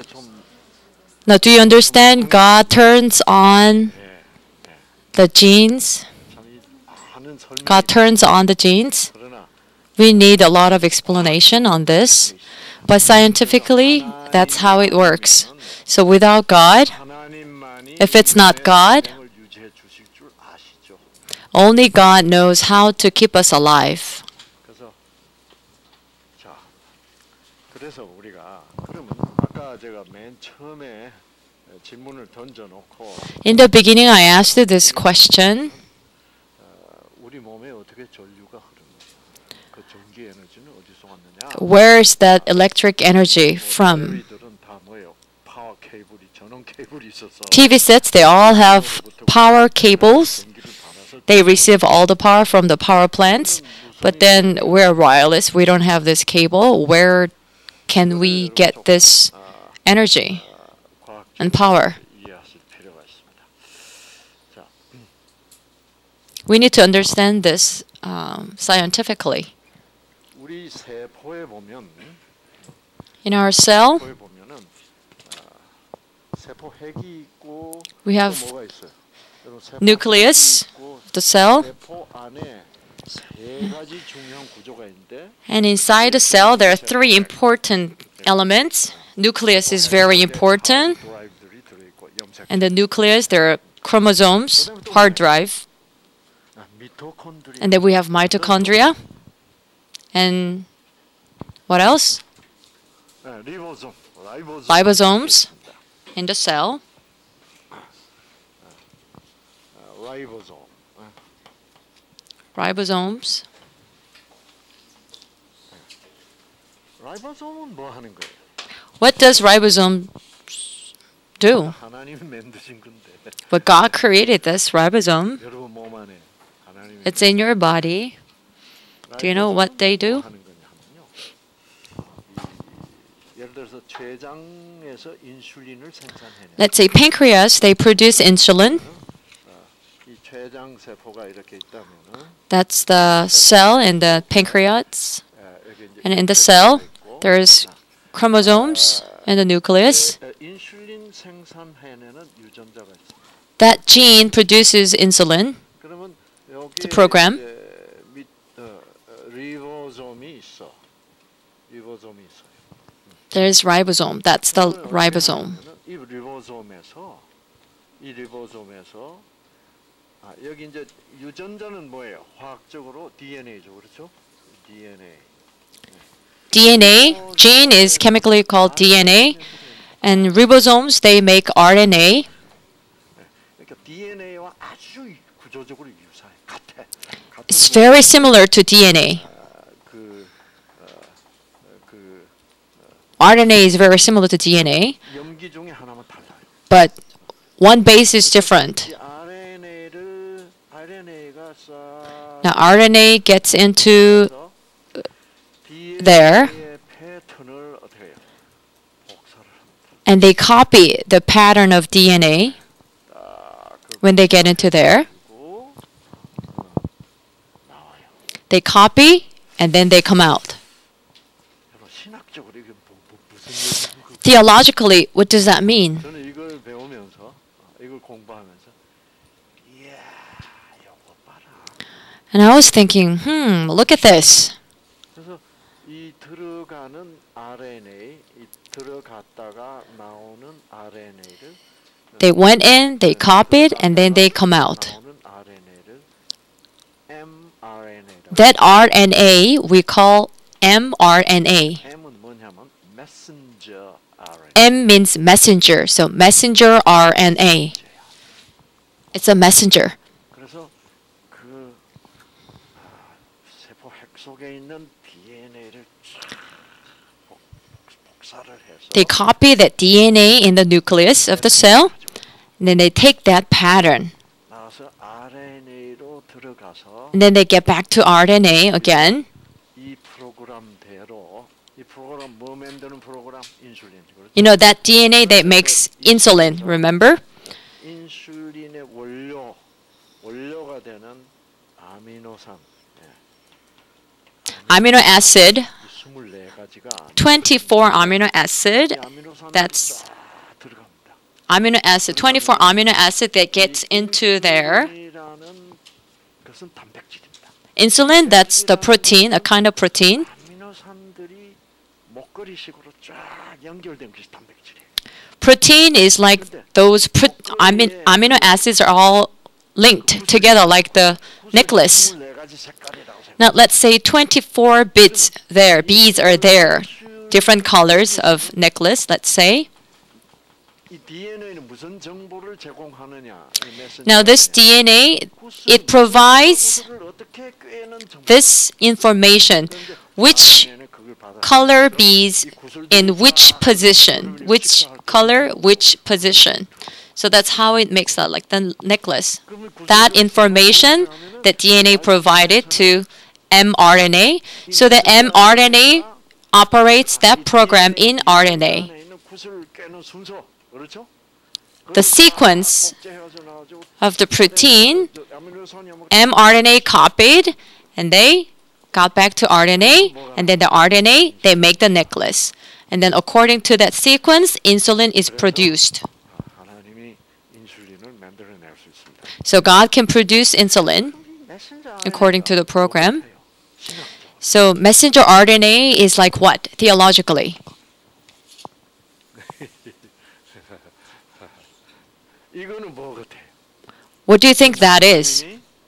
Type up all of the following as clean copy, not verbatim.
Now, do you understand? God turns on the genes. God turns on the genes. We need a lot of explanation on this. But scientifically, that's how it works. So without God, if it's not God, only God knows how to keep us alive. 그래서 우리가 그러면 아까 제가 맨 처음에 질문을 던져놓고 In the beginning, I asked you this question. 우리 몸에 어떻게 전류가 흐릅니까? 그 전기 에너지는 어디서 왔느냐? Where is that electric energy from? 저희들은 다 뭐예요? 파워 케이블이 전원 케이블이 있어서 TV sets, they all have power cables. They receive all the power from the power plants. But then we're wireless. We don't have this cable. Where can we get this energy and power? We need to understand this scientifically. In our cell, we have nucleus, the cell, and inside the cell there are three important elements. Nucleus is very important, and the nucleus there are chromosomes, hard drive, and then we have mitochondria, and what else? Ribosomes in the cell. Ribosomes. What does ribosome do? But God created this ribosome. It's in your body. Do you know what they do? Let's say pancreas, they produce insulin. That's the cell in the pancreas. And in the cell, there's chromosomes in the nucleus. That gene produces insulin, the program. There's ribosome. That's the ribosome. 여기 이제 유전자는 뭐예요? 화학적으로 DNA죠, 그렇죠? DNA, gene is chemically called DNA, and ribosomes, they make RNA. 그러니까 DNA와 아주 구조적으로 유사해, 같아. It's very similar to DNA. RNA is very similar to DNA, 염기 중에 하나만 달라요. but one base is different. Now RNA gets into there, and they copy the pattern of DNA when they get into there. They copy, and then they come out. Theologically, what does that mean? And I was thinking, look at this. They went in, they copied, and then they come out. That RNA we call mRNA. M means messenger, so messenger RNA. It's a messenger. They copy that DNA in the nucleus of the cell, and then they take that pattern. And then they get back to RNA again. You know that DNA that makes insulin, remember? Amino acid, 24 amino acid, That's 쫙 들어갑니다. amino acid, 24 amino acid that gets into there. 인슐린이라는 것은 단백질입니다. Insulin, that's the protein, a kind of protein. 아미노산들이 목걸이식으로 쫙 연결된 것이 단백질이에요. Protein is like those amino acids are all linked together like the necklace. 24가지 색깔이라고 생각해요. Now let's say 24 beads are there, different colors of necklace, let's say. 이 DNA는 무슨 정보를 제공하느냐? 이 메신저에. Now this DNA, it provides 구슬을 어떻게 꿰는 정보. this information, which DNA는 그걸 받아. color beads in which position, which color, which position. So that's how it makes that like the necklace. That information that DNA provided to mRNA, so the mRNA operates that program in RNA. 있는 구슬을 꿰는 순서, 그렇죠? The sequence 복제해서 나와가지고 of the protein, 아미노산이 뭐 mRNA copied, and they got back to RNA, and then the RNA, they make the necklace. And then according to that sequence, insulin is produced. 하나님이 인슐린을 만들어낼 수 있습니다. So God can produce insulin 메신저 according to the program. 신학적. So messenger RNA is like what, theologically? 이거는 뭐 같아? What do you think that is?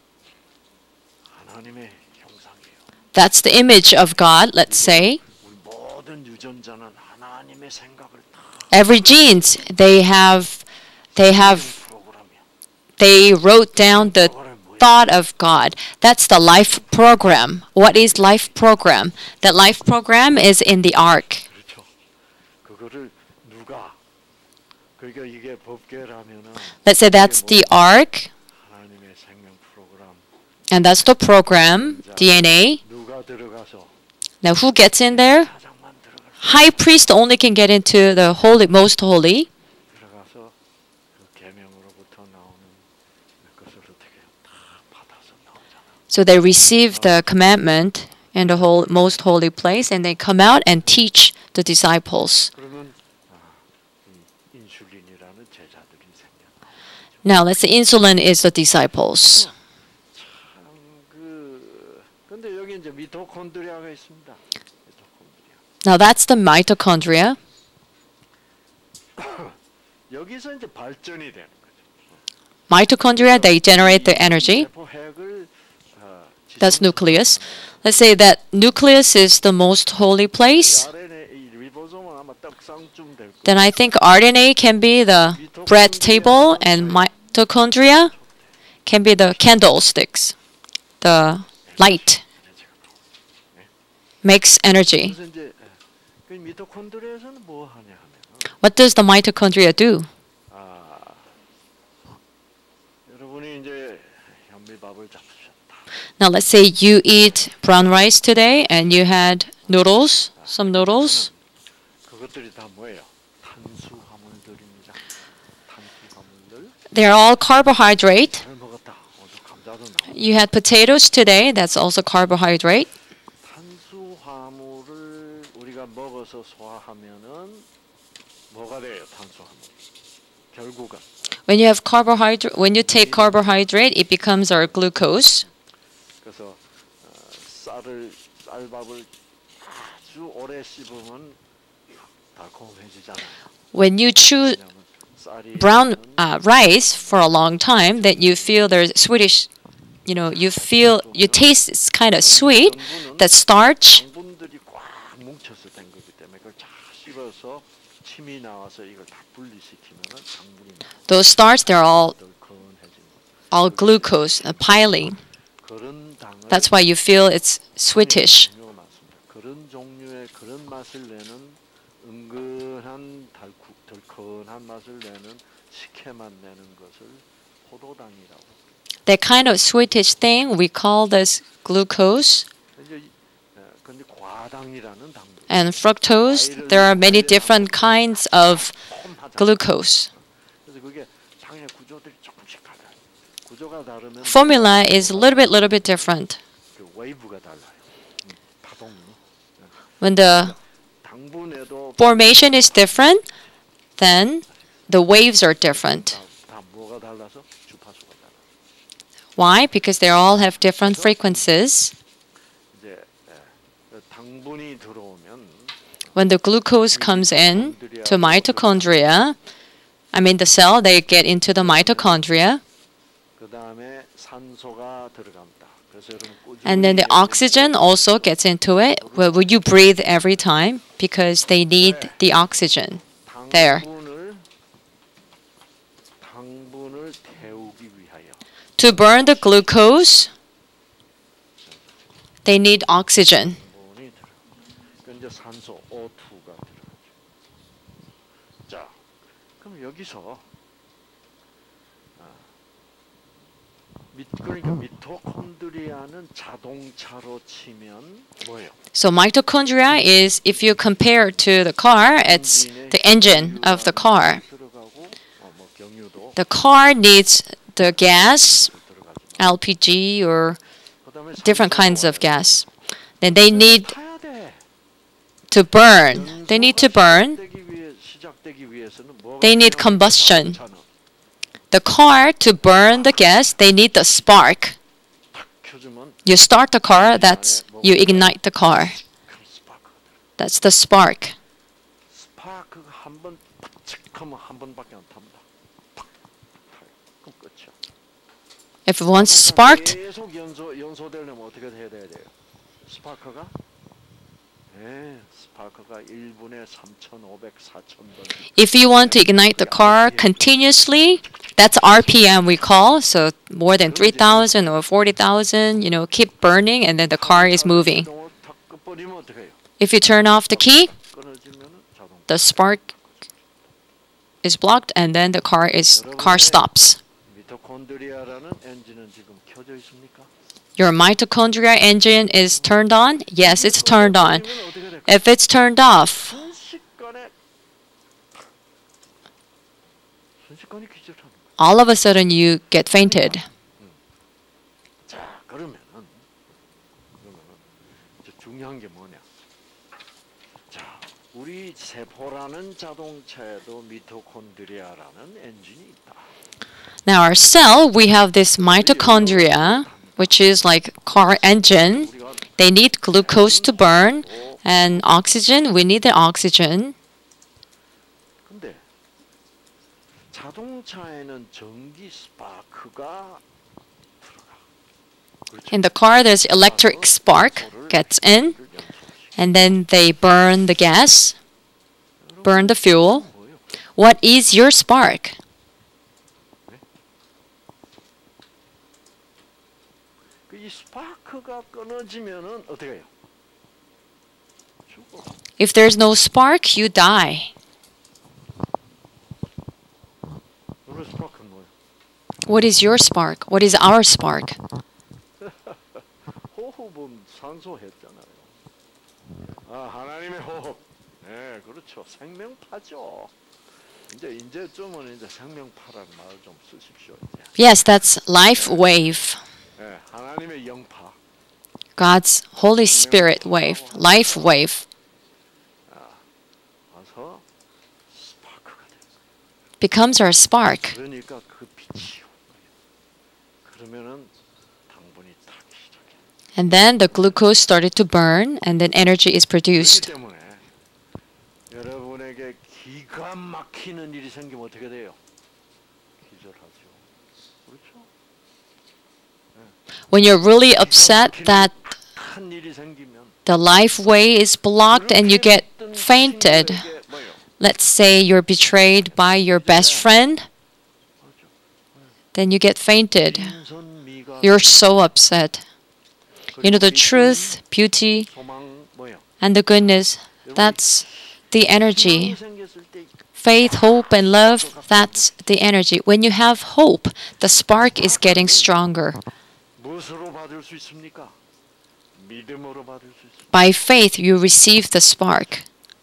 하나님의 형상이에요. That's the image of God, let's say. 우리 모든 유전자는 하나님의 생각을 다 Every genes, they 프로그램이야. wrote down the thought of God. That's the life program. What is life program? That life program is in the ark. 그렇죠. 그거를 누가 그러니까 이게 법계라면은 Let's say that's the ark, 하나님의 생명 프로그램 and that's the program, DNA. 누가 들어가서 Now who gets in there? 가장만 들어갈 High priest only can get into the holy, most holy. 들어가서 그 계명으로부터 나오는 것을 어떻게 다 받아서 나오잖아. So they receive the commandment in the whole, most holy place, and they come out and teach the disciples. 그러면 이 인슐린이라는 제자들이 생겨. Now let's say insulin is the disciples. 근데 여기 이제 미토콘드리아가 있습니다. 미토콘드리아. Now that's the mitochondria. 여기서 이제 발전이 되는 거죠. Mitochondria, they generate the energy. 세포 핵을 That's nucleus. Let's say that nucleus is the most holy place. RNA 이 리보솜은 아마 떡상쯤 될 거예요. Then I think RNA can be the bread table, and mitochondria can be the candlesticks, the light makes energy. 그래서 이제 그 미토콘드리아에서는 뭐 하냐 하면 What does the mitochondria do? 여러분이 이제 현미밥을 잡수셨다. Now let's say you eat brown rice today and you had noodles, some noodles. 그것들이 다 뭐예요? 탄수화물들입니다. 탄수화물들 They're all carbohydrate. 잘 먹었다. 오늘 감자도 나오고. You had potatoes today, that's also carbohydrate. 탄수화물을 우리가 먹어서 소화하면은 뭐가 돼요? 탄수화물. 결국은 When you have carbohydrate, when you take carbohydrate, it becomes our glucose. 그래서 쌀밥을 아주 오래 씹으면 달콤해지잖아요. When you chew 왜냐하면 쌀이 brown rice for a long time, that you feel there's Swedish, you taste it's kind of sweet. That starch, 당분들이 꽉 뭉쳐서 된 거기 때문에 그걸 잘 씹어서 침이 나와서 이걸 다 분리시키면은 당분이 those starch, they're all 덜컹해지는 glucose, piling. 그런 당을 That's why you feel it's sweetish. 종류가 많습니다. 그런 종류의 그런 맛을 내는 은근한 덜컹한 맛을 내는 식혜만 내는 것을 포도당이라고. That kind of sweetish thing, we call this glucose. 이제 근데 과당이라는 당도. And fructose, there are many different kinds of glucose. 그래서 그게 당의 구조들이 조금씩 달라요. 구조가 다르면 Formula is a little bit different. 그 웨이브가 달라요. 파동이. When the 당분에도 formation is different, then the waves are different. 다 뭐가 달라서 주파수가 달라. Why? Because they all have different frequencies. 이제 당분이 들어오면 When the glucose comes in to mitochondria, I mean the cell, they get into the mitochondria, 그 다음에 산소가 들어갑니다. 그래서 여러분 꾸준히 and then the oxygen also gets into it. Well, would you breathe every time? Because they need the oxygen there. 당분을 태우기 위하여 To burn the glucose, they need oxygen. 당분이 들어. 그러니까 이제 산소 O2가 들어가죠. 자, 그럼 여기서 그러니까 미토콘드리아는 자동차로 치면 뭐예요? So mitochondria is, if you compare to the car, it's the engine of the car. 들어가고 뭐 경유도 The car needs the gas, 들어가죠. LPG, or 그다음에 different 산소가 kinds of 와요. gas. Then they need 타야 돼. to burn. They need to burn. 시작되기 위해서는 뭐가 They need 필요합니까? combustion. 자동차는 The car, to burn the gas, they need the spark. 탁 켜주면 You start the car, that's you ignite the car. 그럼 스파크가 들어. That's the spark. 스파크가 한번 팍측하면 한 번밖에 안 탑니다. 팍 타요. 그럼 끝이야. If once sparked, 계속 연소되려면 어떻게 해야 돼요? 스파크가 스파크가 1분에 3,500, 4,000번. if you want to ignite the car continuously, that's RPM we call. So more than 3,000 or 40,000, keep burning and then the car is moving. 탁 꺼버리면 어떻게 해요? If you turn off the key, 끊어지면은 자동. the spark is blocked and then the car stops. 미토콘드리아라는 엔진은 지금 켜져 있습니까? Your mitochondria engine is turned on? Yes, it's turned on. 꺼버리면 어떻게 될까요? If it's turned off, 순식간에 기절하는 거예요. all of a sudden you get fainted. 자, 그러면은 이제 중요한 게 뭐냐? 자, 우리 세포라는 자동차에도 미토콘드리아라는 엔진이 있다. Now our cell, we have this mitochondria, which is like car engine. 우리가 They need glucose to burn and oxygen. We need the oxygen. 근데 자동차에는 전기 스파크가 들어가. 그렇죠? In the car, there's electric spark gets in, and then they burn the gas, burn the fuel. 뭐예요? What is your spark? 이 스파크가 끊어지면은 어떻게 해요? 죽어. If there's no spark, you die. 너의 스파크는 뭐예요? What is your spark? What is our spark? 호흡은 산소 했잖아요. 하나님의 호흡. 네, 그렇죠. 생명파죠. 이제쯤은 이제 생명파라는 말을 좀 쓰십시오. 이제. Yes, that's life wave. 네, 하나님의 영파. God's Holy Spirit wave, life wave, 와서 스파크가 돼요. becomes our spark. 그러니까 그 빛이 온 거예요. 그러면은 당분이 타기 시작해. And then the glucose started to burn, and then energy is 그렇기 produced. 때문에 여러분에게 기가 막히는 일이 생기면 어떻게 돼요? 기절하죠. 그렇죠? When you're really upset that 큰 일이 생기면 the life way is blocked and you get fainted, 친구에게 뭐예요? let's say you're betrayed by your best friend, 그렇죠. then you get fainted. 인선미가 You're so upset. You know, the 그리고 truth, beauty, 소망 뭐예요? and the goodness, that's the energy. 희망이 생겼을 때 Faith, hope, and love, that's the energy. When you have hope, the spark is getting stronger. 무엇으로 받을 수 있습니까? 믿음으로 받을 수 있습니다. By faith, you receive the spark.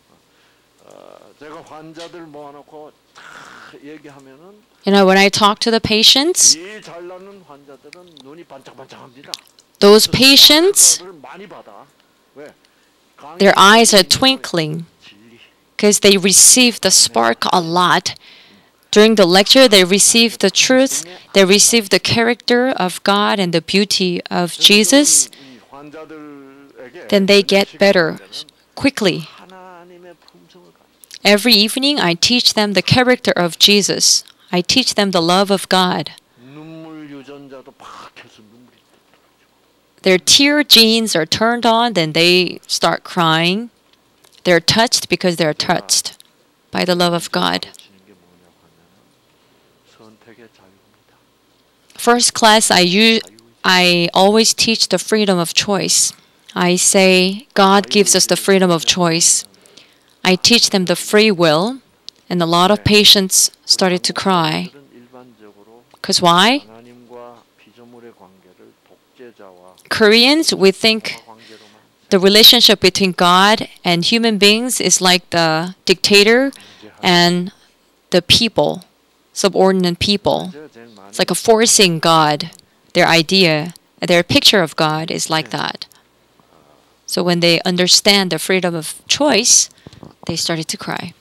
제가 환자들 모아놓고 다 얘기하면은 You know, when I talk to the patients, 이 잘나는 환자들은 눈이 반짝반짝합니다. those patients, 그거를 많이 받아. 왜? their eyes are twinkling 진리. because they receive the spark a lot. During the lecture, they receive the truth, they receive the character of God and the beauty of Jesus. 이 환자들에게 Then they get better 시간에는 quickly. 하나님의 품성을 가르쳐. Every evening, I teach them the character of Jesus. I teach them the love of God. 눈물 유전자도 팍 켜서 눈물이 떨어지고. Their tear genes are turned on, then they start crying. They're touched because they're touched by the love of God. 가르치는 게 뭐냐고 하면은 선택의 자유입니다. First class, I always teach the freedom of choice. I say God gives us the freedom of choice. I teach them the free will, and a lot of patients started to cry. 일반적으로 Because why? 하나님과 피조물의 관계를 독재자와 Koreans, we think 관계로만 the relationship between God and human beings is like the dictator and the people, subordinate people. 제가 제일 많이 It's like a forcing God. Their idea, their picture of God is like that. So when they understand the freedom of choice, they started to cry.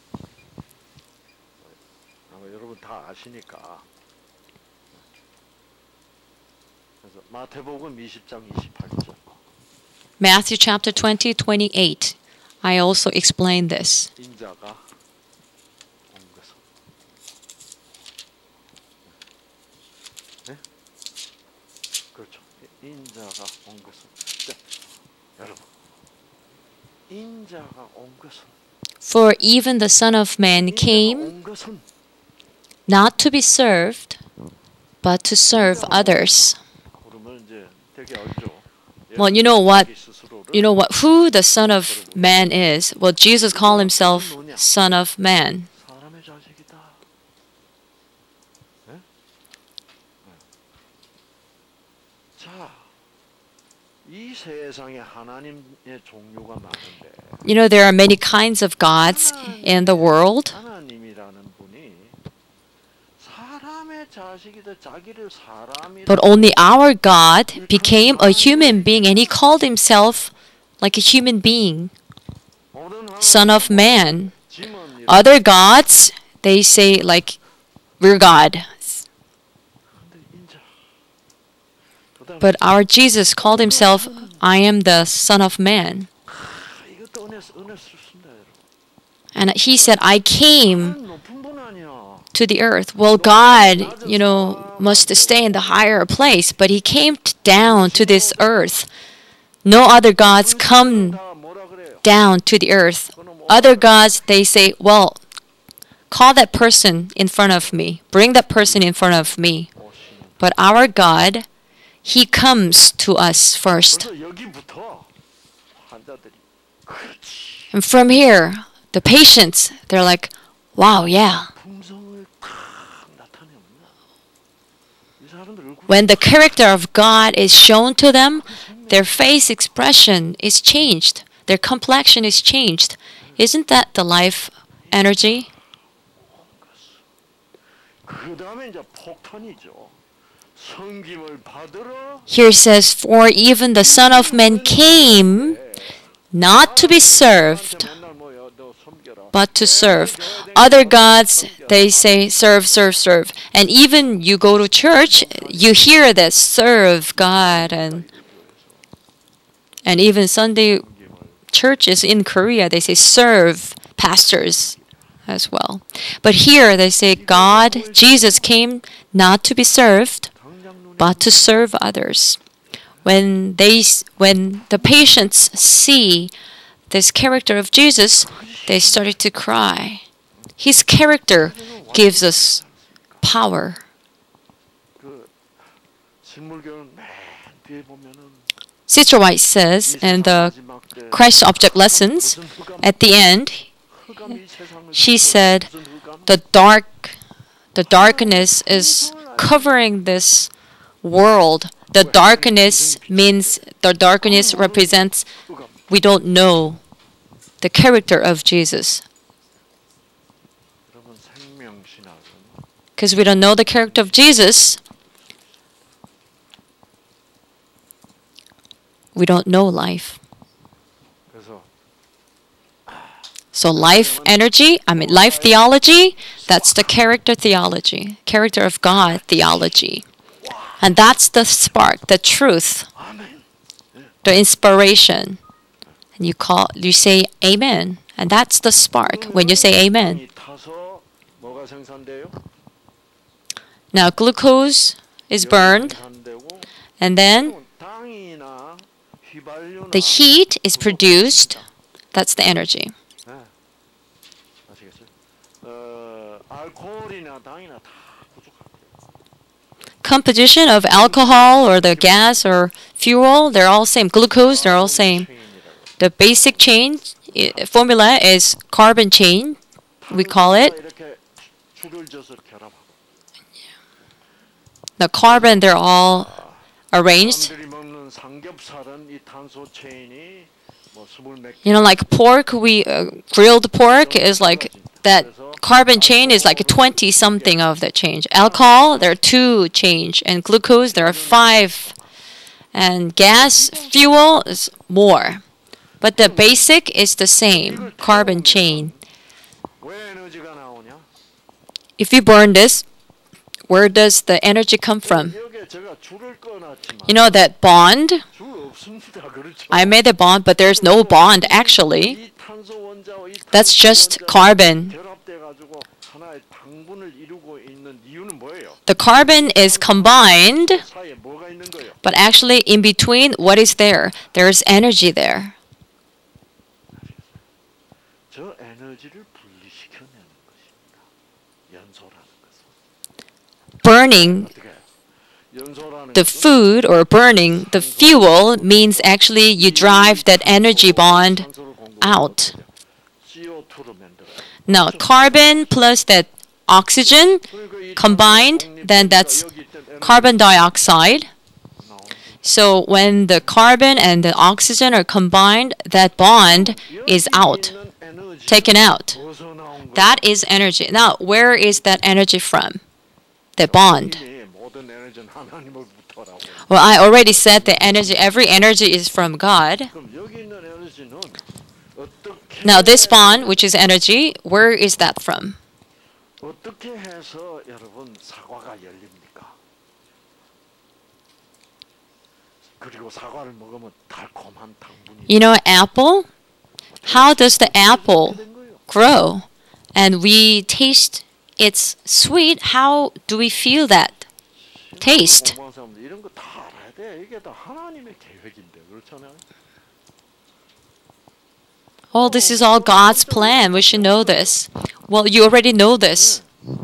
여러분 다 아시니까. 그래서 마태복음 20장 28절. Matthew chapter 20, 28. I also explained this. 인자가 온 것은. 네? 그렇죠. 인자가 온 것은. 자, 여러분. 인자가 온 것은. For even the Son of Man came 온 것은 not to be served, but to serve others. 그러면 이제 되게 알죠. Well, you know what? Who the Son of Man is? Well, Jesus called himself Son of Man. 사람의 자식이다. 네? 자, 이 세상에 하나님의 종류가 많은데 You know, there are many kinds of gods in the world. 하나님이라는 분이 사람의 자식이다 자기를 사람이다. But only our God became a human being and he called himself like a human being, Son of Man. Other gods, they say like, we're God. But our Jesus called himself, I am the Son of Man. 이것도 은혜스럽습니다, 여러분. And he said, I came 높은 분 아니야. to the earth. Well, God, must stay in the higher place, but he came down to this earth. No other gods come 다 뭐라 그래요? down to the earth. Other gods, they say, well, call that person in front of me. Bring that person in front of me. But our God, he comes to us first. 그래서 여기부터 환자들이 그렇지. And from here, the patients, they're like, wow, yeah. 품성을 나타내면 이 사람들 얼굴 When the character of God is shown to them, their face expression is changed. Their complexion is changed. Isn't that the life energy? 그 다음에 이제 폭탄이죠. 성김을 받으러 Here it says, for even the Son of Man came not to be served, 맨날 뭐야 너 섬겨라. but to serve. Other gods, they say, serve, serve, serve. And even you go to church, you hear that serve God. And even Sunday churches in Korea, they say serve pastors as well. But here they say God, Jesus came not to be served, but to serve others. When the patients see this character of Jesus, they started to cry. His character gives us power. 그 식물교는 맨 뒤에 보면은 Sister White says in the 마지막 때 Christ Object Lessons, at the end, 흑암이 세상을 she said, 무슨 흑암? the darkness is covering this world. The darkness represents 흑암. we don't know the character of Jesus. 여러분 생명신학은 Because we don't know the character of Jesus, we don't know life. 그래서 So life energy, life theology, that's the character theology, character of God theology. And that's the spark, the truth, 아멘. the inspiration. And you say amen. And that's the spark when you say amen. 땅이 타서 뭐가 생산돼요? Now glucose is burned, 생산되고 and then 땅이나 휘발유나 the heat is produced. That's the energy. 네. 아시겠어요? 알코올이나 당이나 다 부족하고요. Composition of alcohol or the gas or fuel, they're all same. Glucose, they're all same. The basic chain formula is carbon chain, we call it. 이렇게 줄을 져서 결합하고. The carbon, they're all arranged. 사람들이 먹는 삼겹살은 이 탄소 체인이 뭐 20몇 You know, like pork, grilled pork is like that carbon chain is like 20 something of the change. Alcohol, there are 2 change, and glucose, there are 5. And gas, fuel is more. But the basic is the same, carbon chain. 왜 에너지가 나오냐? If you burn this, where does the energy come from? 여기에 제가 줄을 꺼놨지만 You know that bond? 줄 없습니다. 그렇죠? I made a bond, but there's no bond actually. 이 탄소 원자와 이 That's 탄소 just 원자가 carbon. 결합돼 가지고 하나의 당분을 이루고 있는 이유는 뭐예요? The carbon is combined, 사이에 뭐가 있는 거예요? but actually in between, what is there? There's energy there. 저 에너지를 분리시켜내는 것입니다. 연소라는 것은. Burning 어떻게 해요? 연소라는 the 것은 food or burning the fuel means actually you drive that energy bond 탄소를 공급하는 out. 거죠. CO2로 만들어요. Now, carbon plus that oxygen 그리고 이 combined, 탄소 then that's 여기 있던 에너지가 carbon dioxide. 나오는 거죠. So when the carbon and the oxygen are combined, that bond is 여기 out, 있는 에너지가 taken out. 어디서 나온 거예요? That is energy. Now, where is that energy from? The bond. 이미 모든 에너지는 하나님으로부터라고. Well, I already said the energy, every energy is from God. 그럼 여기 있는 에너지는 어떻게 Now, this bond, which is energy, where is that from? 어떻게 해서 여러분 사과가 열립니까? 그리고 사과를 먹으면 달콤한 당분이 You know, apple? How does the apple 된 거예요. grow? And we taste it's sweet. How do we feel that taste? 공부한 사람들 이런 거 다 알아야 돼. 이게 다 하나님의 계획인데 그렇잖아요. Oh, this is all God's plan. We should know this. Well, you already know this.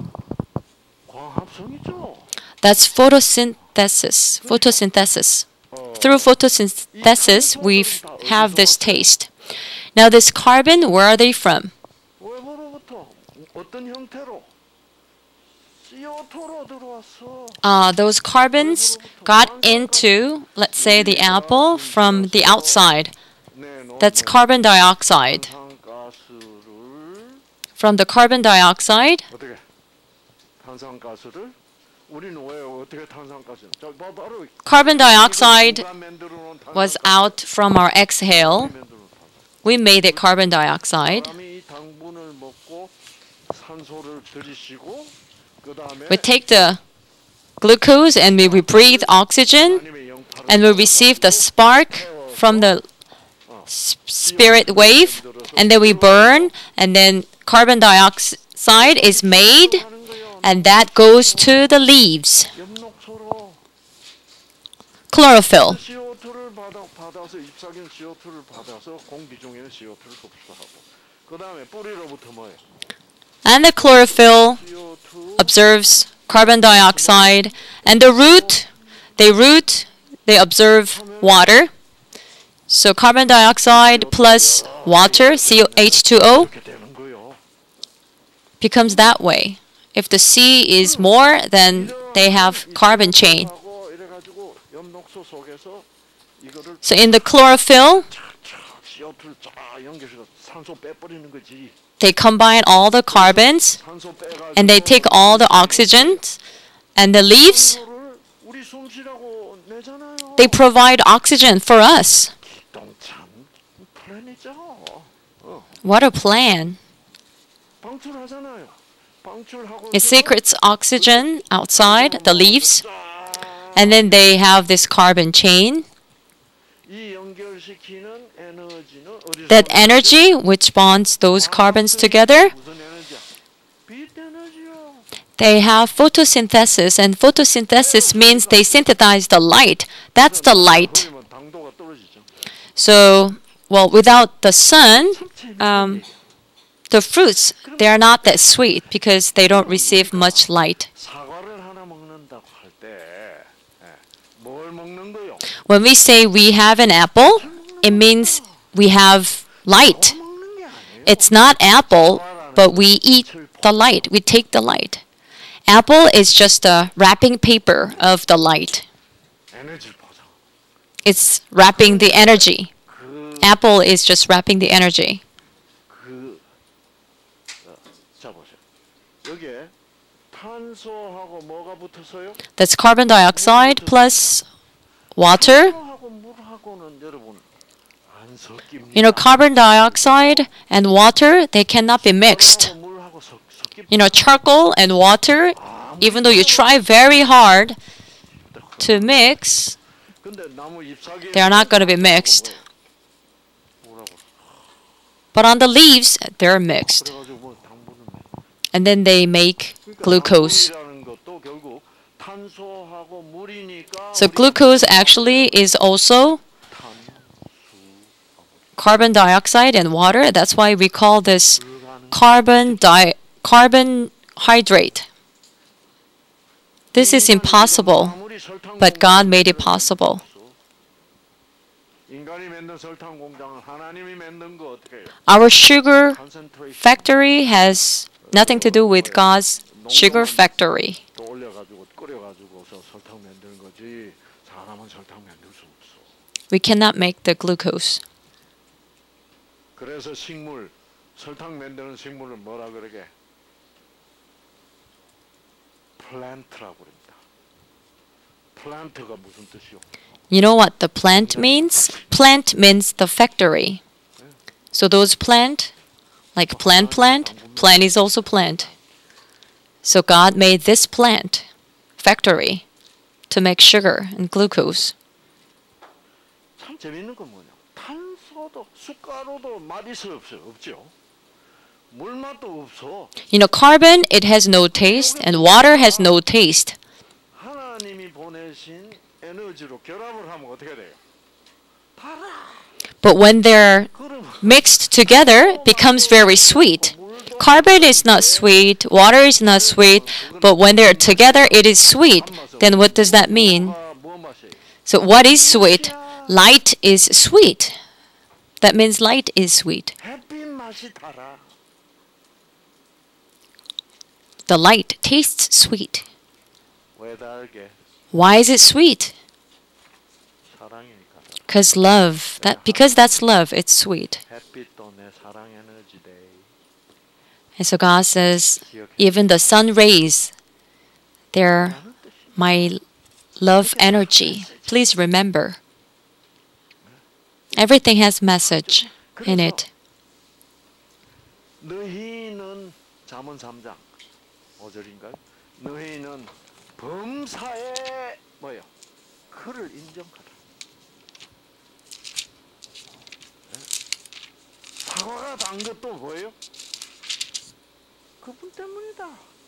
광합성이죠. That's photosynthesis. Photosynthesis. Through photosynthesis, we have this taste. Now, this carbon, where are they from? 외부로부터 어떤 형태로 CO2로 들어왔어. Those carbons got into, let's say, the apple from the outside. That's carbon dioxide. 탄산가스를 From the carbon dioxide, 어떻게 탄산가스를 우리는 왜 어떻게 탄산가스? 바로 carbon dioxide 누가 만들어 놓은 was out from our exhale. We made it carbon dioxide. 사람이 이 당분을 먹고 산소를 들이쉬고 그다음에 We take the glucose and we breathe oxygen 하나님의 영파를 and we receive the spark from the spirit wave and then we burn and then carbon dioxide is made 하는 거예요. and that goes to the leaves. 엽록소로 Chlorophyll. CO2를 받아서 잎사귀는 CO2를 받아서 공기 중에는 CO2를 흡수하고 그다음에 뿌리로부터 뭐예요? And the chlorophyll CO2 observes carbon dioxide and the root, they observe water. So carbon dioxide plus water, H2O, 이렇게 되는 거예요. becomes that way. If the C is more, then they have carbon chain. 하고 이래가지고 엽록소 속에서 이거를 So in the chlorophyll, CO2를 쫙 연결해서 산소 빼버리는 거지. they combine all the carbons 산소 빼가지고 and they take all the oxygen and the leaves, 산소를 우리 숨 쉬라고 내잖아요. they provide oxygen for us. 기똥찬 플랜이죠. What a plan. 방출하잖아요. 방출하고 It secretes oxygen outside the leaves, and then they have this carbon chain. 이 연결시키는 에너지는 어디서 That energy which bonds those carbons together, 무슨 에너지야? 빛 에너지요. they have photosynthesis, and photosynthesis means they synthesize the light. That's the light. 그러면 당도가 떨어지죠. So, well, without the sun, the fruits, they are not that sweet because they don't receive much light. 사과를 하나 먹는다고 할 때, 뭘 먹는 거요? When we say we have an apple, it means we have light. 먹는 게 아니에요. It's not apple, but we eat the light. We take the light. Apple is just a wrapping paper of the light. 에너지를 보자. It's wrapping the energy. 그, Apple is just wrapping the energy. 자 보세요. 여기에 탄소하고 뭐가 붙었어요? That's carbon dioxide plus water. 탄소하고 물하고는 여러분 안 섞입니다. You know, carbon dioxide and water, they cannot be mixed. 물하고 섞입니다. You know, charcoal and water, even though you try very hard to mix, 근데 나무 잎사귀에 they are not going to be mixed. 뭐라고? But on the leaves, they're mixed. 그래가지고 뭐 당분은 And then they make glucose. 당분이라는 것도 결국 탄소하고 물이니까 So glucose actually is also carbon dioxide and water. That's why we call this carbon hydrate. This is impossible, but God made it possible. 인간이 만든 설탕 공장은 하나님이 만든 거 어떻게 해요? Our sugar 컨센트레이션 factory has nothing to do with God's sugar factory. 또 올려가지고 끓여가지고서 설탕 만드는 거지 사람은 설탕 만들 수 없어. We cannot make the glucose. 그래서 식물 설탕 만드는 식물을 뭐라 그러게? 플랜트라고 그럽니다. 플랜트가 무슨 뜻이요? You know what the plant means? Plant means the factory. So those plant, like plant, plant is also plant. So God made this plant factory to make sugar and glucose. 참 재밌는 건 뭐냐? 탄소도 숟가루도 맛있어 없죠? 물 맛도 없어. You know, carbon, it has no taste, and water has no taste. 하나님이 보내신 에너지로 결합을 하면 어떻게 돼요? But when they're 그럼 mixed together, it becomes very sweet. Carbon is not sweet, water is not sweet, but when they're together, it is sweet. Then what does that mean? 뭐 맛이에요? So what is sweet? Light is sweet. That means light is sweet. 햇빛 맛이 달아. The light tastes sweet. 왜 달게? Why is it sweet? 사랑이니까. Because that's love, it's sweet. 햇빛도 내 사랑 에너지대. And so God says, even the sun rays, they're my love energy. Please remember. Everything has message in it. 너희는 잠언 3장 5절인가요? 너희는 범사에 뭐요? 그를 인정하라. 사과가 단 것도 뭐예요? 그분 때문이다.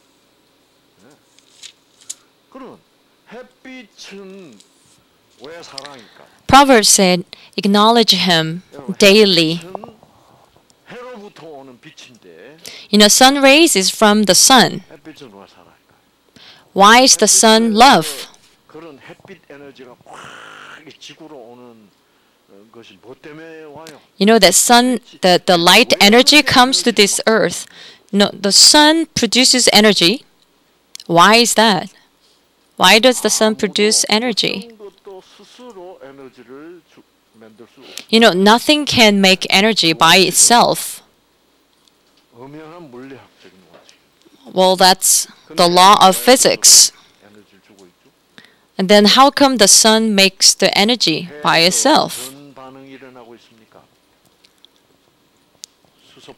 그러면 햇빛은 왜 사랑일까? Proverbs said, acknowledge him daily. 햇빛은 해로부터 오는 빛인데 You know, sun rays is from the sun. 햇빛은 왜 사랑일까? Why is the sun love? 그런 햇빛 에너지가 확 지구로 오는 것이 뭐 때문에 와요? You know that the light energy comes to this earth. No, the sun produces energy. Why is that? Why does the sun produce energy? 어떤 것도 스스로 에너지를 만들 수 없어. You know, nothing can make energy by itself. 엄연한 물리학적인 원칙. Well, that's the law of physics. 에너지를 주고 있죠. And then how come the sun makes the energy by itself? 어떤 반응이 일어나고 있습니까? 수소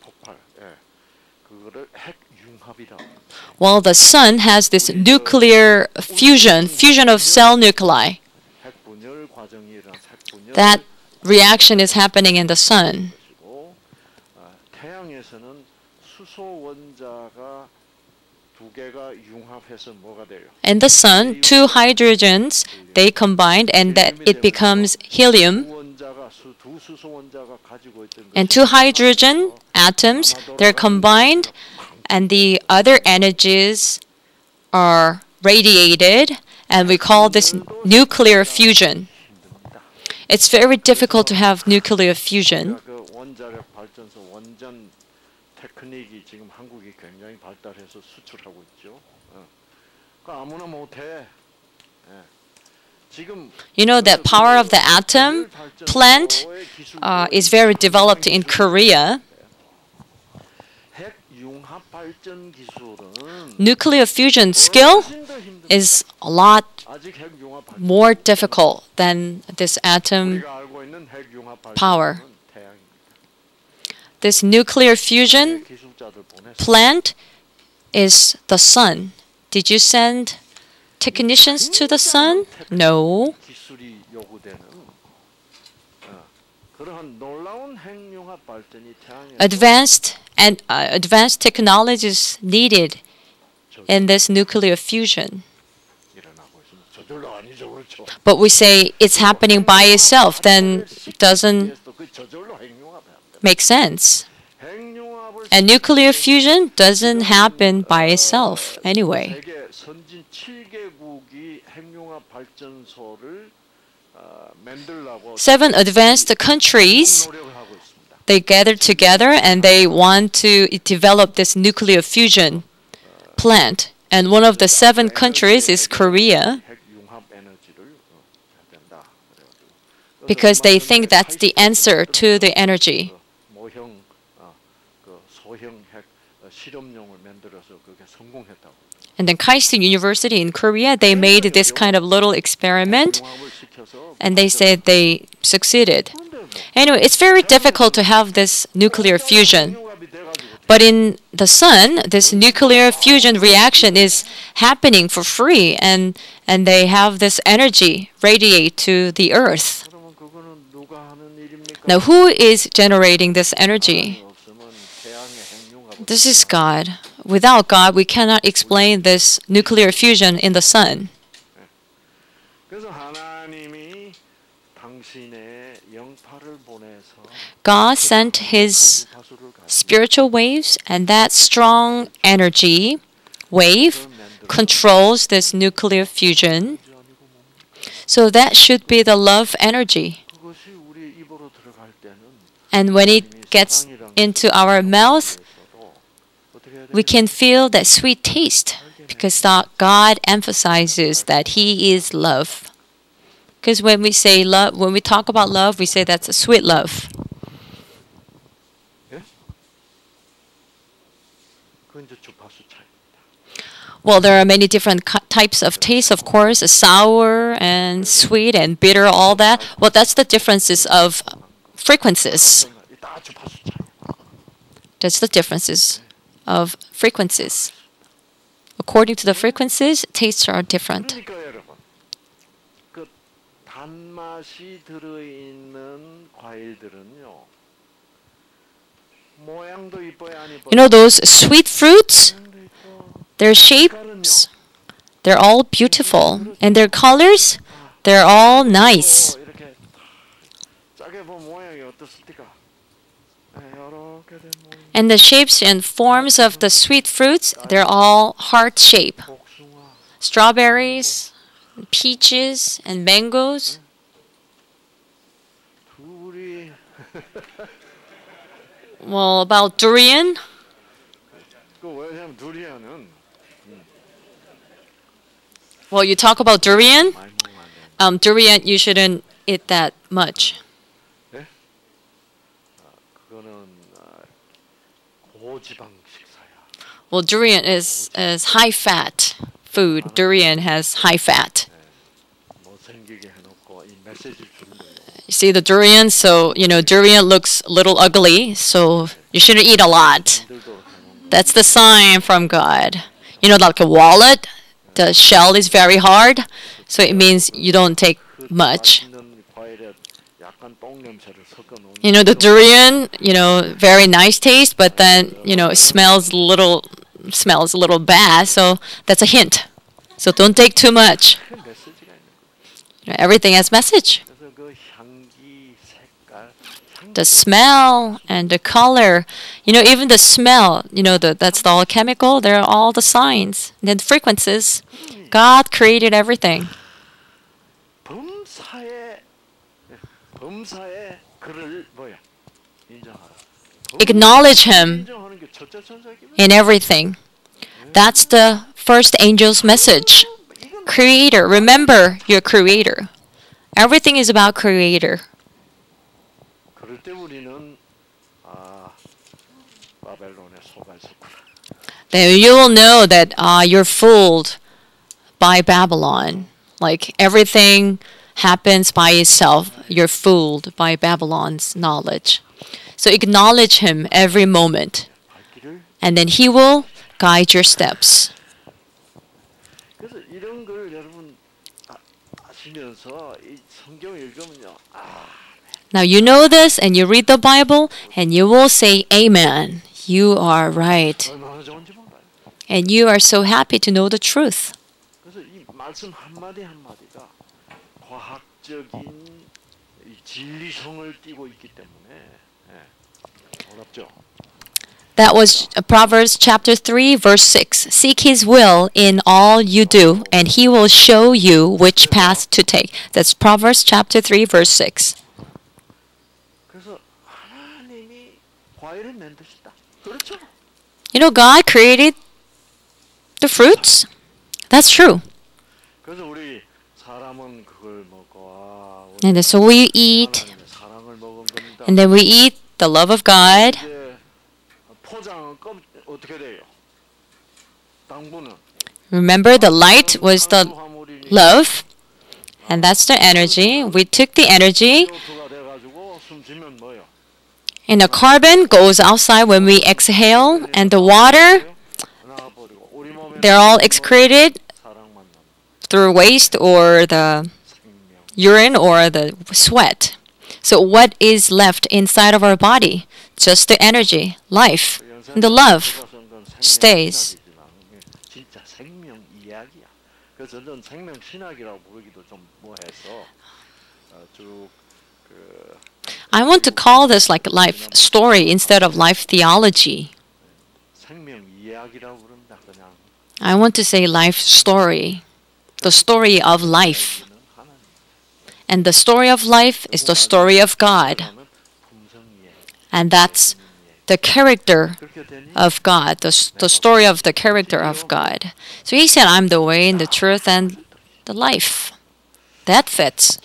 융합이라. Well, the sun has this nuclear fusion of cell nuclei. 핵분열 과정이 일어나 핵분열. That reaction is happening in the sun. 것이고, 태양에서는 수소 원자가 두 개가 융합해서 뭐가 돼요? In the sun, two hydrogens, they combined and that it becomes helium. 두 수소 원자가 가지고 있던 And two hydrogen atoms, they're combined and the other energies are radiated and we call this nuclear fusion. It's very difficult to have nuclear fusion. 그 원자력 발전소 원전 테크닉이 지금 한국이 굉장히 발달해서 수출하고 있죠. 그 아무나 못해. 지금 You know that power of the atom plant is very developed in Korea. 핵 융합 발전 기술은 Nuclear fusion skill 훨씬 더 힘듭니다. is a lot 아직 핵 융합 발전 more difficult than this atom 우리가 알고 있는 핵 융합 power. 발전은 태양입니다. This nuclear fusion 기술자들 보내서 plant is the sun. Did you send technicians to the sun? No. 기술이 요구되는 그러한 놀라운 핵 융합 발전이 태양에 Advanced technologies needed in this nuclear fusion. 일어나고 있습니다. 저절로 아니죠, 그렇죠? But we say it's happening by itself, then it doesn't 그 저절로 핵 융합이 안 돼. make sense. 핵 융합을 And nuclear fusion doesn't happen by itself anyway. 세계 선진 7개국이 핵 융합 발전소를 만들려고 Seven advanced countries, 노력을 하고 있습니다. they gathered together and they want to develop this nuclear fusion plant. And one of the seven countries is Korea 핵 융합 에너지를 해야 된다. 그래가지고 because they think that's the answer to the energy. 모형 그 소형 핵 실험용을 만들어서 그게 성공했다고. And then Kaisung University in Korea, they made this kind of little experiment 융합을 시켜서 and they said they succeeded. Anyway, it's very difficult to have this nuclear fusion. 융합이 돼가지고 But in the sun, this nuclear fusion reaction is happening for free and they have this energy radiate to the earth. 그러면 그거는 누가 하는 일입니까? Now, who is generating this energy? 없으면 태양의 핵 융합을 This is God. Without God, we cannot explain this nuclear fusion in the sun. 그래서 하나님이 당신의 영파를 보내서 God sent his 파수를 가지고 spiritual waves, and that strong energy wave controls this nuclear fusion. So that should be the love energy. 그것이 우리 입으로 들어갈 때는 And when it gets into our mouth, 어떻게 해야 돼? we can feel that sweet taste because God emphasizes that He is love. Because when we say love, when we talk about love, we say that's a sweet love. 그건 이제 주파수 차이. Well, there are many different types of taste, of course, sour and sweet and bitter, all that. Well, that's the differences of frequencies. 다 주파수 차이. That's the differences of frequencies. According to the frequencies, tastes are different. 그러니까 여러분, 그 단맛이 들어있는 과일들은요, 모양도 이뻐요, 안 이뻐요? You know those sweet fruits? 모양도 이뻐. Their shapes, they're all beautiful. And their colors, they're all nice. 이렇게 짜게 보면 모양이 어떻습니까? 이렇게 된 모양. And the shapes and forms of the sweet fruits, they're all heart shape. 복숭아, Strawberries, peaches, and mangoes. 둘이 Well, about durian, 그 왜냐면 두리안은 well, you talk about durian. 많이 먹으면 안 돼. Durian, you shouldn't eat that much. 그거는 고지방 식사야. Well, durian is high fat food. Durian has high fat. 못생기게 해놓고 이 메시지를 주는 거예요. You see the durian, so you know durian looks a little ugly, so you shouldn't eat a lot. 들도록 해놓은 That's the sign from God. You know, like a wallet, the shell is very hard, so it means you don't take much. 맛있는 과일에 약간 똥 냄새를 섞어 놓은 You know, the durian, very nice taste, but then, it smells a little bad, so that's a hint. So don't take too much. 큰 메시지가 있는 거예요. Everything has message. 그래서 그 향기, 색깔, The smell and the color, even the smell, that's all chemical. They're all the signs. And then frequencies. God created everything. 범사에 그를 뭐야? 인정하라. Acknowledge Him 인정하는 게 첫째 천사에게 in everything. That's the first angel's message. Creator. Remember your Creator. Everything is about Creator. 그럴 때 우리는 바벨론에 속았었구나. Then you will know that you're fooled by Babylon. Like everything happens by itself. You're fooled by Babylon's knowledge. So acknowledge Him every moment. 발길을 And then He will guide your steps. 그래서 이런 걸 여러분 아시면서 이 성경 읽으면요. Now you know this and you read the Bible and you will say, Amen. You are right. 얼마나 좋은지 몰라요. And you are so happy to know the truth. 그래서 이 말씀 한마디 한마디가 과학적인 이 진리성을 띠고 있기 때문에 어렵죠. That was Proverbs chapter 3, verse 6. Seek His will in all you do, and He will show you which path to take. That's Proverbs chapter 3, verse 6. 그래서 하나님이 과일을 만드셨다. 그렇죠? God created the fruits. That's true. 그래서 우리 사람은 그걸 먹고 And so we eat, 하나님의 사랑을 먹은 겁니다. and then we eat the love of God. 이제 포장은 어떻게 돼요? 당분은 Remember, the light was the 탄수화물이 love, and that's the energy. We took the energy, CO2가 돼가지고 숨 쉬면 뭐예요? and the carbon goes outside when we exhale, and the water, 나와버리고 우리 몸에 they're all excreted 사랑만 남아 through waste or the 생명. urine or the sweat. So what is left inside of our body? Just the energy, life, and the love stays. 진짜 생명 이야기야. 그래서 저는 생명 신학이라고 부르기도 좀 뭐해서 쭉그 I want to call this like life story instead of life theology. 생명 이야기라고 부른다 그냥. I want to say life story, the story of life. 하나님. And the story of life is the story of God. 그러면 품성 이야기. And that's the character 그렇게 되니 of God, the story of the character of God. So He said, I'm the way and the truth and the life. That fits.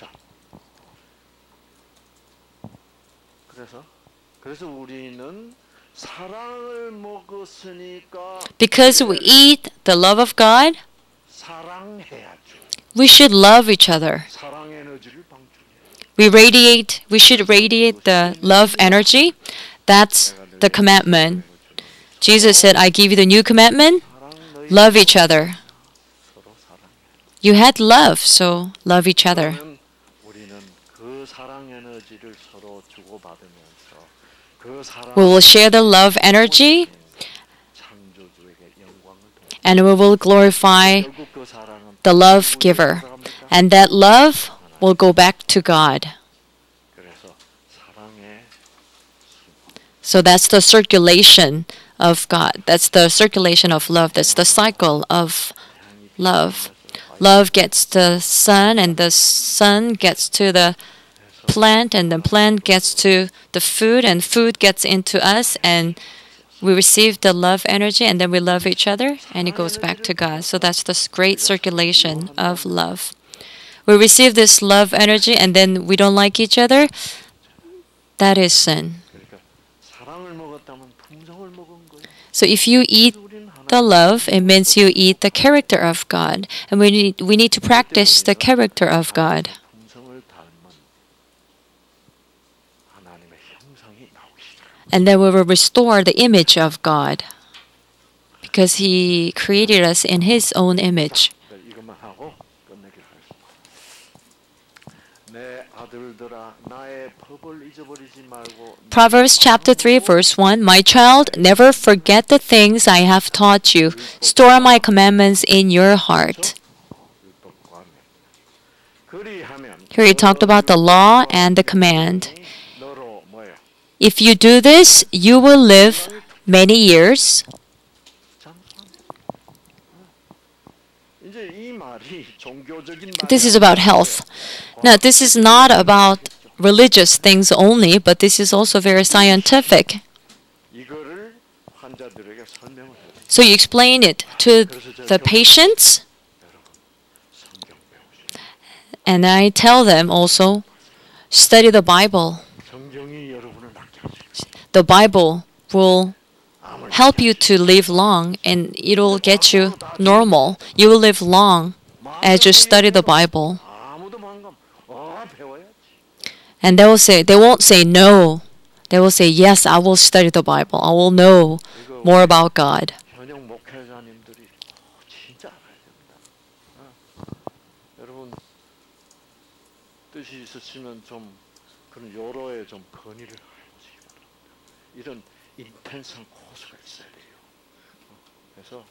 그래서 우리는 사랑을 먹었으니까 Because we eat the love of God, 사랑해야죠. we should love each other. 사랑 에너지를 방출해. We should radiate the love energy. That's the commandment. Jesus said, I give you the new commandment. Love each other. 서로 사랑해. You had love, so love each other. 그러면 우리는 그 사랑 에너지를 서로 주고받으면서 그 사랑 We will share the love energy 창조주에게 영광을 돌려. and we will glorify 결국 그 사랑은 the love giver. And that love will go back to God. 그래서 사랑의 So that's the circulation of God. That's the circulation of love. That's the cycle of love. Love gets the sun, and the sun gets to the plant, and the plant gets to the food, and food gets into us, and we receive the love energy, and then we love each other, and it goes back to God. So that's the great circulation of love. We receive this love energy, and then we don't like each other. That is sin. 그러니까 사랑을 먹었다면 품성을 먹은 거예요. So if you eat the love, it means you eat the character of God. And we need to practice the character of God. 품성을 닮은 하나님의 형상이 나오기 시작합니다. And then we will restore the image of God. because He created us in His own image. 이것만 하고 끝내기로 하겠습니다. 내 아들들아 나의 법을 잊어버리지 말고 Proverbs chapter 3 verse 1, My child, never forget the things I have taught you. Store my commandments in your heart. 율법과 그리하면 Here he talked about the law and the command. 너로 뭐예요? If you do this, you will live many years. 이제 이 말이 종교적인 말이 This is about health. Now, this is not about religious things only, but this is also very scientific. 이거를 환자들에게 설명을 해요. So you explain it to the patients, 성경 배우시고 and I tell them also, study the Bible. 성경이 여러분을 낫게 할 수 있어요. The Bible will 암을 help you to live long, and it'll get you normal. You will live long as you study the Bible. 아무도 반감. 배워야지. And they won't say no. They will say, yes, I will study the Bible. I will know more about God. 현역 목회자님들이 진짜 알아야 됩니다. 여러분 뜻이 있으시면 좀 그런 여러에 좀 건의를 해보시기 바랍니다. 이런 인텐스한 코스가 있어야 돼요. 그래서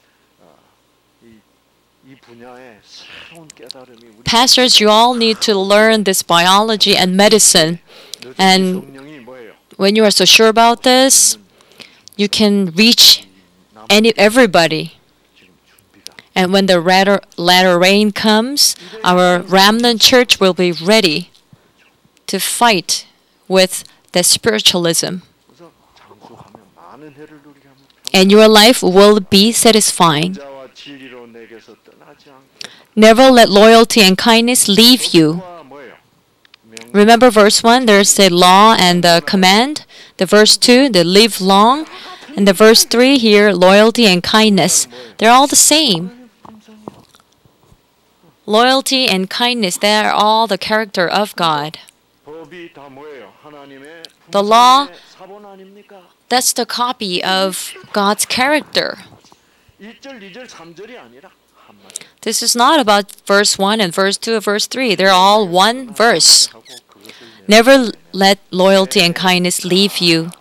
이 분야의 새로운 깨달음이 우리 Pastors, you all need to learn this biology and medicine. And 성령이 뭐예요? when you are so sure about this, you can reach everybody. 지금 준비가 And when the latter rain comes, our remnant church will be ready to fight with the spiritualism. 그래서 장수하면 많은 해를 누리게 하면 And your life will be satisfying. 자와 진리로 내게서 떠나지 않게 Never let loyalty and kindness leave you. 와 뭐예요? 명 Remember verse 1, there's the law and the command. The verse 2, the live long. And the verse 3 here, loyalty and kindness. They're all the same. Loyalty and kindness, they are all the character of God. 법이 다 뭐예요? 하나님의 The law, 분명의 사본 아닙니까? that's the copy of God's character. 1절, 2절, 3절이 아니라 한마디. This is not about verse 1 and verse 2 and verse 3. They're all one verse. 하고 그것을 Never let loyalty and kindness leave you.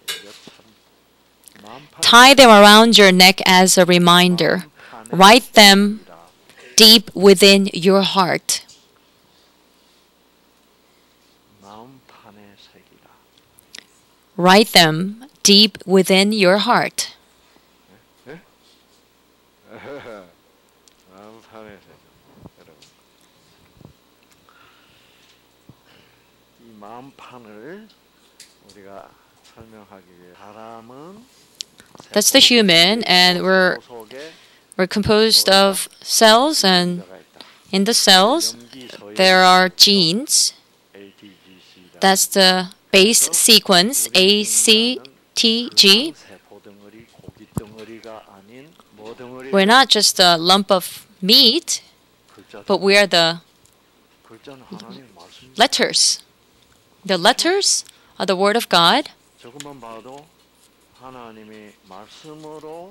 Tie them around your neck as a reminder. Write them deep within your heart. 마음판에 새기라. Write them deep within your heart. 마음판에 새기라. 여러분, 이 마음판을 우리가 설명하기 위해 사람은 That's the human, and we're composed of cells, and in the cells there are genes. That's the base sequence, A, C, T, G. We're not just a lump of meat, but we are the letters. The letters are the Word of God. 저것만 봐도 하나님이 말씀으로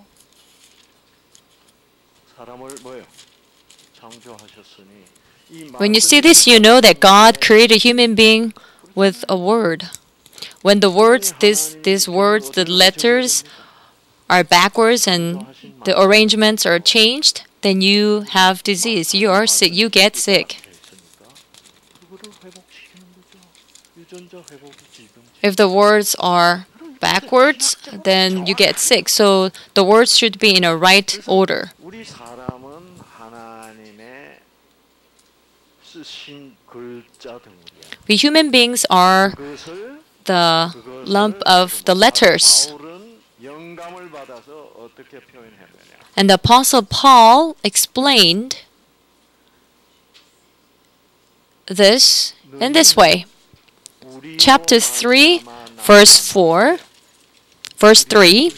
사람을 뭐예요? 창조하셨으니 이 When you see this, you know that God created a human being with a word. When the words, these words, the letters are backwards and the arrangements are changed, then you have disease. You are sick. You get sick. 그거를 회복시키는 거죠. 유전자 회복이 질병. If the words are backwards, then you get sick. So the words should be in a right order. 우리 사람은 하나님의 쓰신 글자 덩어리야. We human beings are 그것을 the lump of the letters. 바울은 영감을 받아서 어떻게 표현했느냐? And the Apostle Paul explained this in this way. Chapter 3, verse 4, verse 3.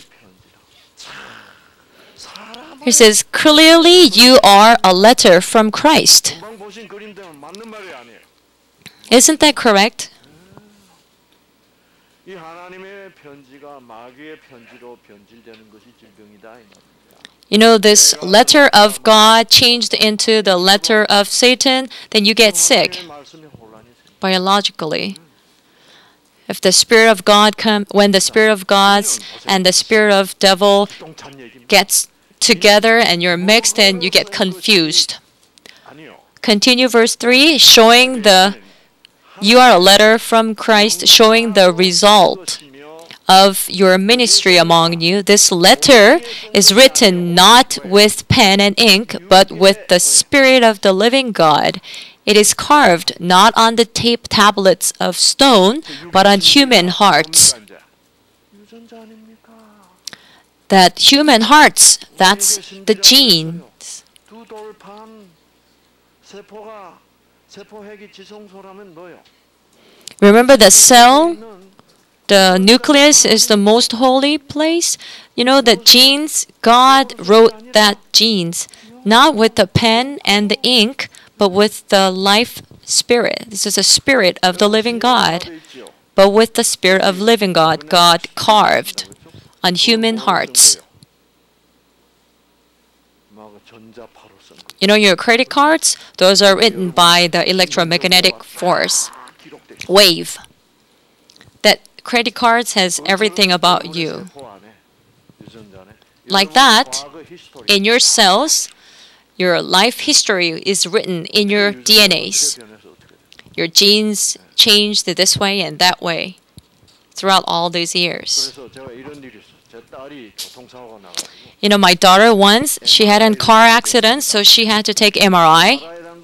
He says, clearly you are a letter from Christ. 금방 보신 그림 때문에 맞는 말이 아니에요. Isn't that correct? 이 하나님의 하나님의 편지가 마귀의 편지로 변질되는 것이 질병이다 이 말입니다. You know, this letter of God changed into the letter of Satan, then you get sick 하나님의 말씀에 혼란이 생깁니다. biologically. If the spirit of God when the spirit of God's and the spirit of devil 똥찬 얘기입니다. gets together and you're mixed and you get confused. 아니요. Continue verse 3, showing you are a letter from Christ showing the result of your ministry among you. This letter is written not with pen and ink, but with the Spirit of the living God. It is carved not on the tablets of stone, but on human hearts. 유전자 아닙니까? That human hearts, that's the genes. 두 돌판 세포가 세포핵이 지성소라면 뭐요? Remember the cell? The nucleus is the most holy place. You know, the genes, God wrote that genes, not with the pen and the ink, but with the life spirit. This is the spirit of the living God. But with the spirit of living God, God carved on human hearts. You know, your credit cards, those are written by the electromagnetic force, wave. That credit cards has everything about you. Like that, in your cells, your life history is written in your DNAs. Your genes changed this way and that way throughout all these years. You know, my daughter once, she had a car accident, so she had to take MRI.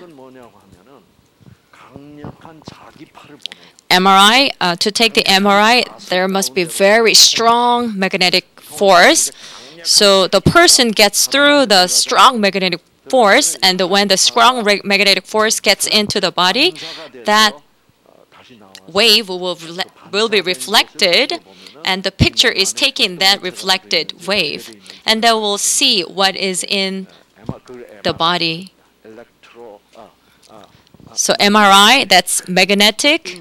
To take the MRI, there must be very strong magnetic force. So the person gets through the strong magnetic force, and when the strong magnetic force gets into the body, that wave will be reflected, and the picture is taking that reflected wave, and then we'll see what is in the body. So MRI, that's magnetic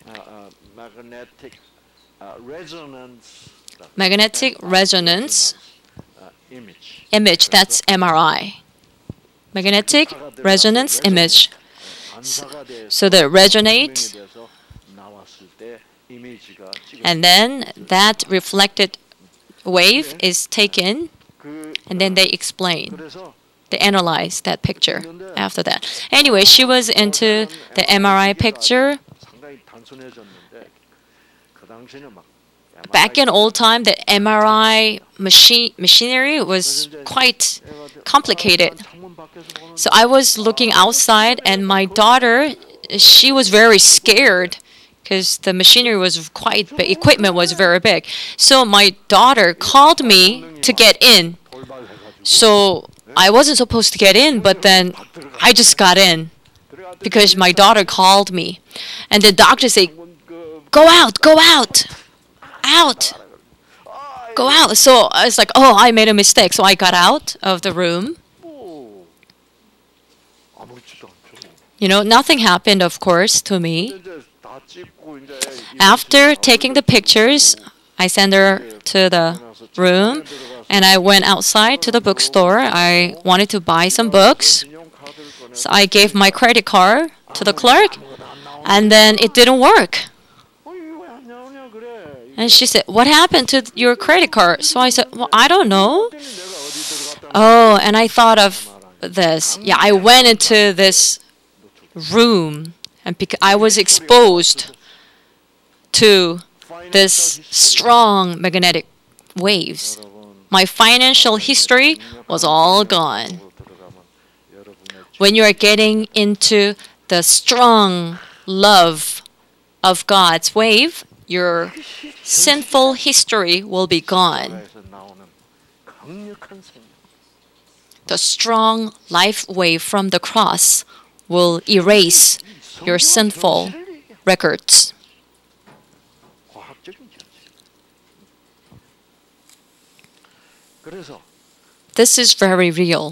resonance image, that's MRI. Magnetic resonance image. So they resonate, and then that reflected wave is taken, and then they explain. They analyze that picture after that. Anyway, she was into the MRI picture. Back in old time, the MRI machinery was quite complicated. So I was looking outside, and my daughter, she was very scared because the machinery was quite big, equipment was very big. So my daughter called me to get in. So I wasn't supposed to get in, but then I just got in because my daughter called me. And the doctor said, "Go out, go out, out, go out." So I was like, "Oh, I made a mistake." So I got out of the room. You know, nothing happened, of course, to me. After taking the pictures, I sent her to the room, and I went outside to the bookstore. I wanted to buy some books. So I gave my credit card to the clerk, and then it didn't work. And she said, "What happened to your credit card?" So I said, "Well, I don't know." Oh, and I thought of this. Yeah, I went into this room, and because I was exposed to this strong magnetic waves, my financial history was all gone. When you are getting into the strong love of God's wave, your sinful history will be gone. The strong life wave from the cross will erase your sinful records. This is very real.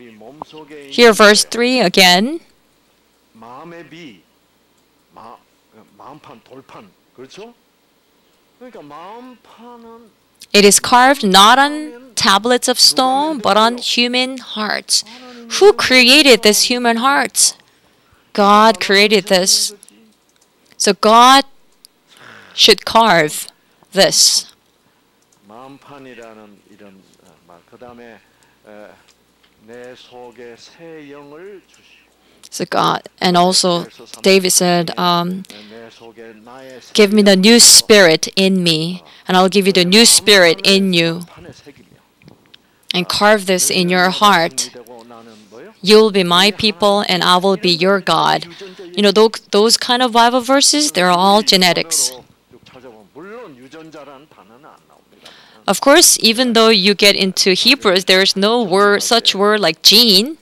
Here, verse 3 again. 마음판, 돌판, 그렇죠? 그러니까 마음판은 It is carved not on tablets of stone, but on human hearts. Who created this human hearts? God created this. So God should carve this. 마음판이라는 이런 말. 그다음에 내 속에 새 영을 주시. So God, and also David said, 내 속에 나의 새 give me the new spirit in me, and I'll give you the new spirit in you. 판에 새기며. And carve this in your heart. 되고 나는 뭐요? You will be my people, and I will be your God. You know, those kind of Bible verses, they're all genetics. 쭉 찾아보면 물론 유전자라는 단어는 안 나옵니다. Of course, even though you get into Hebrews, there is no word, such word like gene.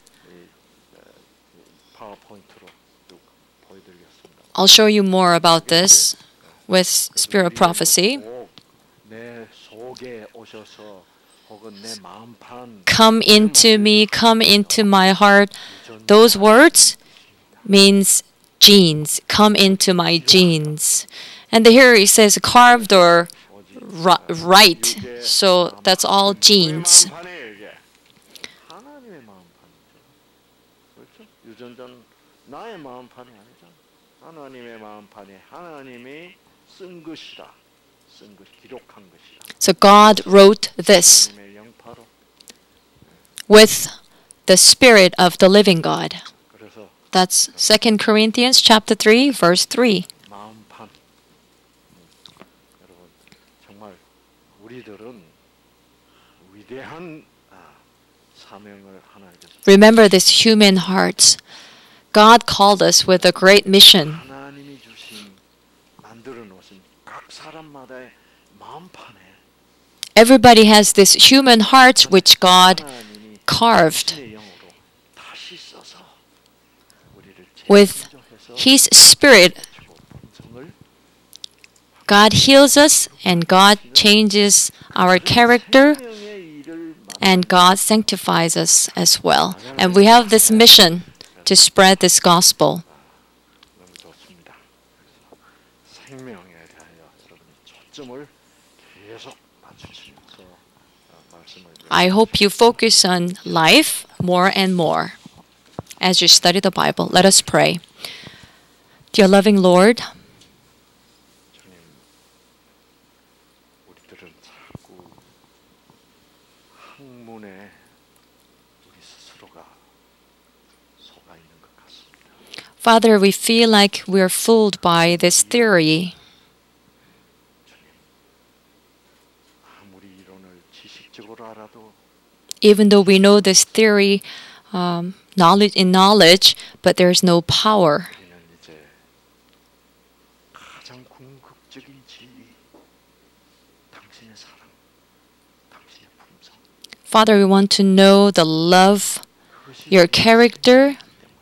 파워포인트로 쭉 보여드리겠습니다. I'll show you more about this with Spirit of Prophecy. 꼭 내 속에 오셔서 혹은 내 마음판 Come into me, come into my heart. Those words means genes. Come into my genes. And here it says carved or right. So that's all genes. 마음판이에요, 이게. 하나님의 마음판이죠. 그렇죠? 유전자는 나의 마음판이 아니죠. 하나님의 마음판이 하나님이 쓴 것이라. 쓴 것, 기록한 것이라. So God wrote this 하나님의 영파로. with the Spirit of the living God. 그래서 That's 2 Corinthians chapter 3, verse 3. 마음판. 여러분 정말 우리들은 위대한 사명을 하나님께서 Remember this human hearts. God called us with a great mission. 하나님이 주신 만들어 놓으신 각 사람마다의 마음판에 Everybody has this human hearts which God 하나님이 carved 당신의 영으로 다시 써서 우리를 with 재창조해서 His Spirit. 본성을 God heals us and God changes our character 생명의 일을 and God sanctifies us as well. And we have this mission to spread this gospel. 너무 좋습니다. 그래서 생명에 대하여 여러분이 초점을 계속 맞추시면서 말씀을 I hope you focus on life more and more as you study the Bible. Let us pray. Dear loving Lord, 주님, 우리들은 자꾸 학문에 우리 스스로가 속아 있는 것 같습니다. Father, we feel like we're fooled by this theory. 주님, 아무리 이론을 지식적으로 알아도 Even though we know this theory knowledge, but there's no power. 우리는 이제 가장 궁극적인 진리, 당신의 사랑, 당신의 품성, Father, we want to know the love, 그것이 your character,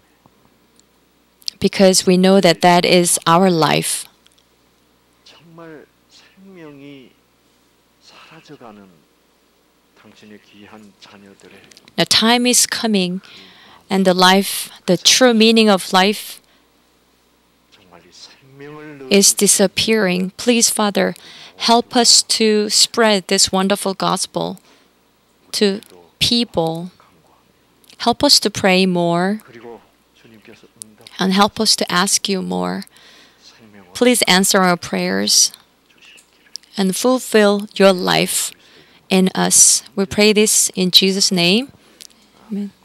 because we know that that is our life. 정말 생명이 사라져가는 당신의 귀한 자녀들의 The time is coming, and the true meaning of life 정말 이 생명을 is disappearing. Please, Father, help us to spread this wonderful gospel to people. Help us to pray more 그리고 주님께서 응답 and help us to ask you more. 생명을 Please answer our prayers 주시기를 and fulfill your life in us. We pray this in Jesus' name. Amen.